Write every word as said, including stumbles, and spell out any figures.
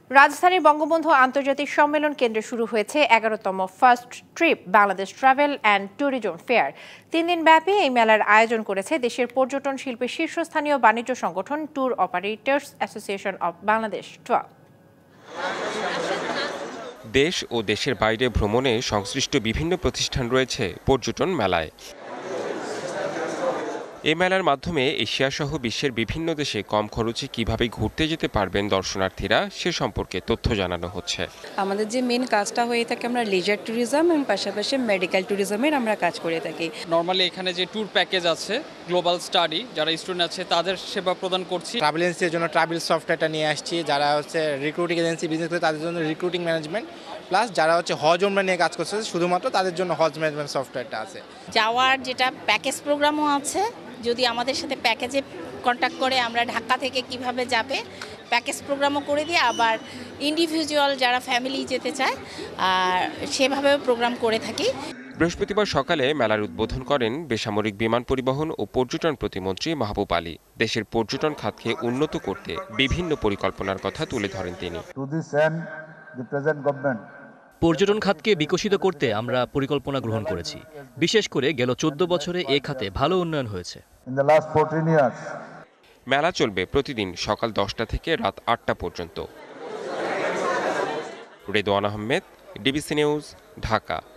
রাজধানীর বঙ্গবন্ধু আন্তর্জাতিক সম্মেলন কেন্দ্রে শুরু হয়েছে এগারোতম first trip Bangladesh travel and tourism fair. তিন দিন ব্যাপী এই মেলার আয়োজন করেছে দেশের পর্যটন শিল্পের শীর্ষস্থানীয় বাণিজ্য সংগঠন tour operators association of Bangladesh টুয়া। দেশ ও দেশের বাইরে ভ্রমণে সংশ্লিষ্ট বিভিন্ন প্রতিষ্ঠান রয়েছে পর্যটন মেলায়। এই মেলার মাধ্যমে এশিয়া সহ বিশ্বের বিভিন্ন দেশে কম খরচে কিভাবে ঘুরতে যেতে পারবেন দর্শনার্থীরা সে সম্পর্কে তথ্য জানানো হচ্ছে। আমাদের যে মেন কাজটা হয়ে থাকে আমরা লিজার ট্যুরিজম এবং পাশাপাশি মেডিকেল ট্যুরিজমের আমরা কাজ করে থাকি। নর্মালি এখানে যে ট্যুর প্যাকেজ আছে গ্লোবাল স্টাডি যারা স্টুডেন্ট আছে তাদের সেবা প্রদান করছি। ট্রাভেল এজেন্সির জন্য ট্রাভেল সফটওয়্যারটা নিয়ে আসছি, যারা হচ্ছে রিক্রুটিং এজেন্সি বিজনেস করে তাদের জন্য রিক্রুটিং ম্যানেজমেন্ট, প্লাস যারা হচ্ছে হজ ওমরা নিয়ে কাজ করছে শুধুমাত্র তাদের জন্য হজ ম্যানেজমেন্ট সফটওয়্যারটা আছে। যাওয়ার যেটা প্যাকেজ প্রোগ্রামও আছে, যদি আমাদের সাথে প্যাকেজে কন্ট্যাক্ট করে আমরা ঢাকা থেকে কিভাবে যাবে প্যাকেজ প্রোগ্রামও করে দিয়ে, আবার ইন্ডিভিজুয়াল যারা ফ্যামিলি যেতে চায় আর সেভাবেও প্রোগ্রাম করে থাকি। বৃহস্পতিবার সকালে মেলার উদ্বোধন করেন বেসামরিক বিমান পরিবহন ও পর্যটন প্রতিমন্ত্রী মাহবুব আলী। দেশের পর্যটন খাতকে উন্নত করতে বিভিন্ন পরিকল্পনার কথা তুলে ধরেন তিনি। পর্যটন খাতকে বিকশিত করতে আমরা পরিকল্পনা গ্রহণ করেছি। বিশেষ করে গেল চোদ্দ বছরে এ খাতে ভালো উন্নয়ন হয়েছে। মেলা চলবে প্রতিদিন সকাল দশটা থেকে রাত আটটা পর্যন্ত। Redwan Ahmed, DBC news, Dhaka.